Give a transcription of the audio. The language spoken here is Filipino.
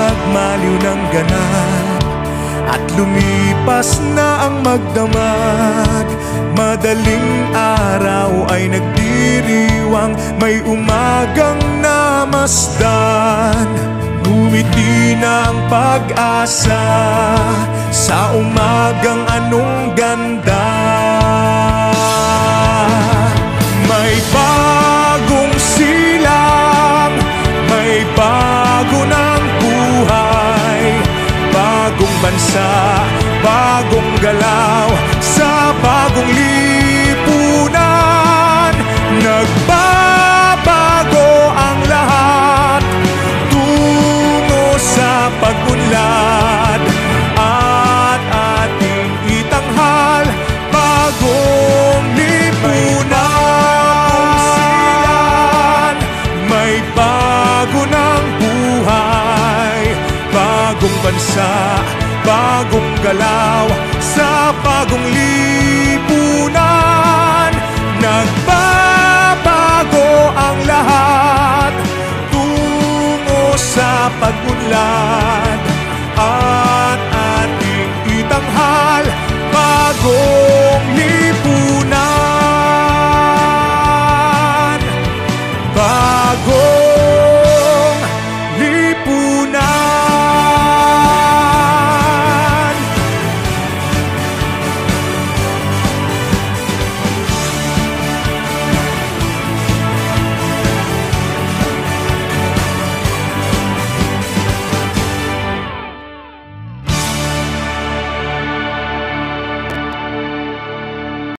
nagmaliw ng ganap at lumipas na ang magdamag. Madaling araw ay nagdiriwang, may umagang namasdan. Ngumiti na ang pag-asa sa umagang anong ganda. May bagong silang, may bago ng buhay, bagong bansa, bagong galaw sa bagong lipunan. Nagbabago ang lahat tungo sa pag-unlad at ating itanghal bagong lipunan. May bago ng buhay, bagong bansa, bagong galaw sa bagong lipunan.